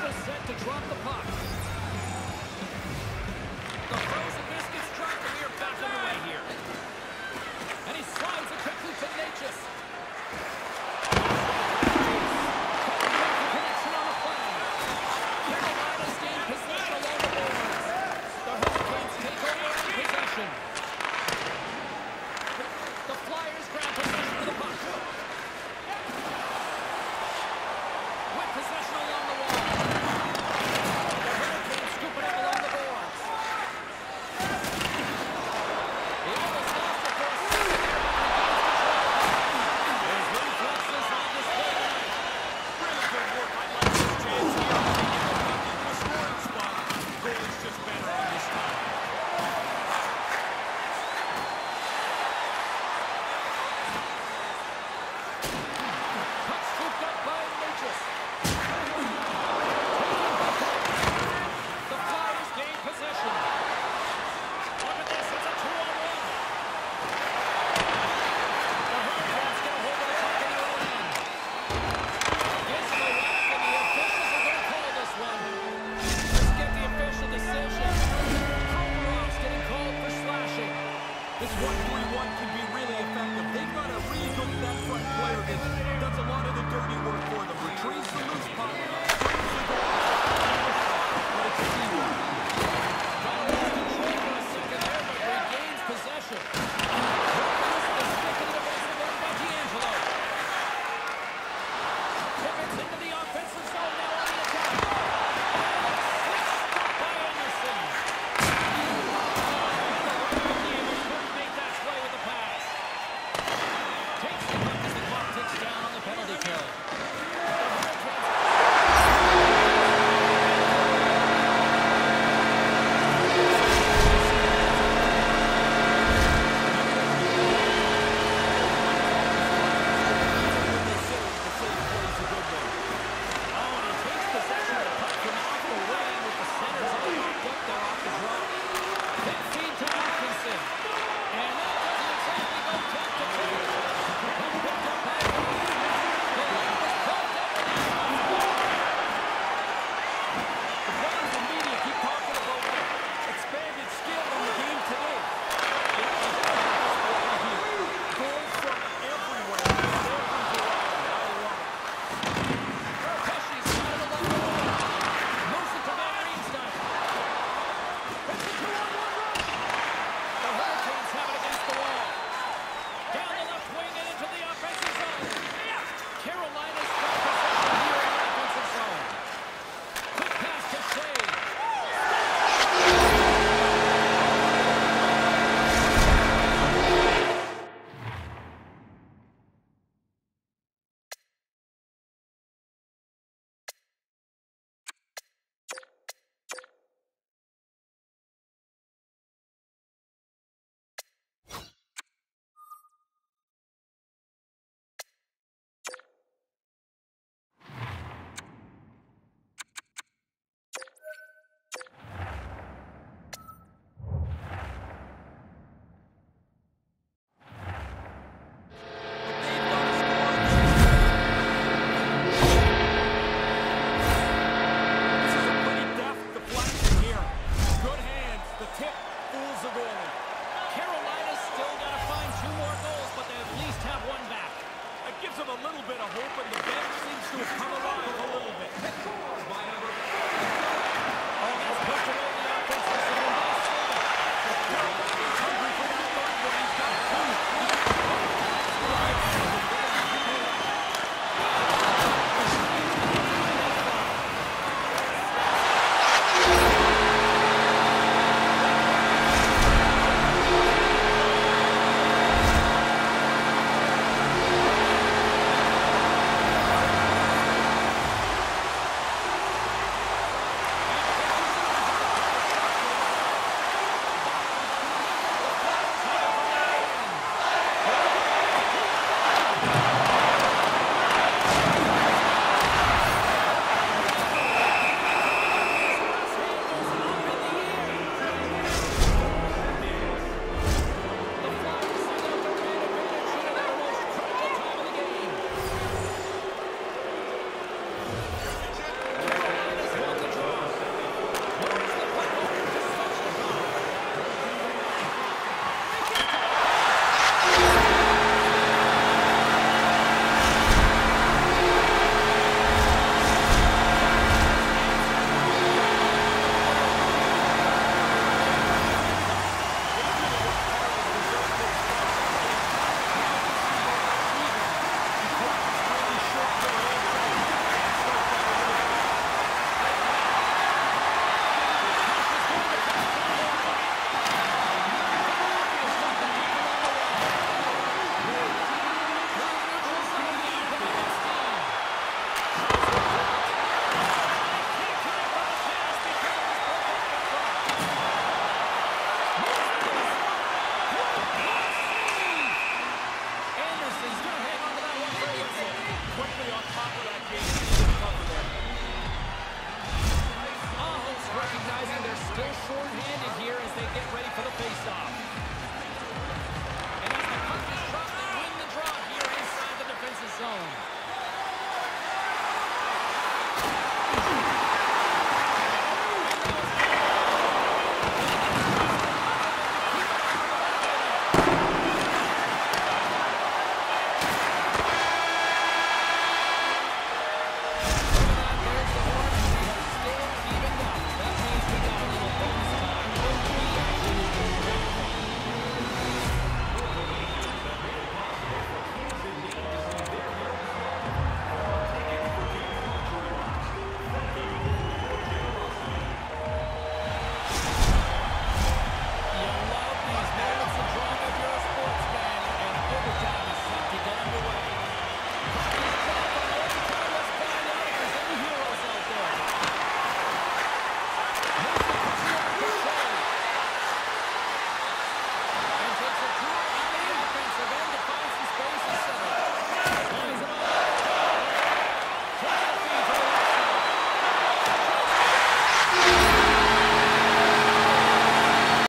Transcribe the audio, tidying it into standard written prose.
just set to drop the puck. The frozen biscuits drop, and we are back on the way here. And he slides it quickly to Natchez. Connection on the play. Carolina's gained possession along the boards. The Hurricanes take over on possession. The Flyers grab possession of the puck. With possession along the wall. The Hurricanes scoop it up along the boards. He almost lost it for a second there, but he gains control. His reflexes on display. Really good work. I like this chance here. The scoring spot. Goalie's just better on this time. Puck scooped up by Natchez. The Flyers gain possession. Look at this, it's a 2-on-1. The Hurricanes get a hold of the puck in their own end. Gets the whack, and the officials are going to call this one. Let's get the official decision. Komarov's getting called for slashing. This 1-3-1 can be really effective. They've got to read who that front player is. Does a lot of the dirty work for them. Retrieves the loose puck. Brings the goal. But it's a teamwork. Lost control for a second there, but regains possession. Here's the stick of the defensive run by D'Angelo. Pivots into the offensive zone now on the attack. Stopped by Anderson. D'Angelo couldn't make that play with the pass. Takes the puck as the clock ticks down on the penalty kill. Gives them a little bit of hope, and the bench seems to have come around.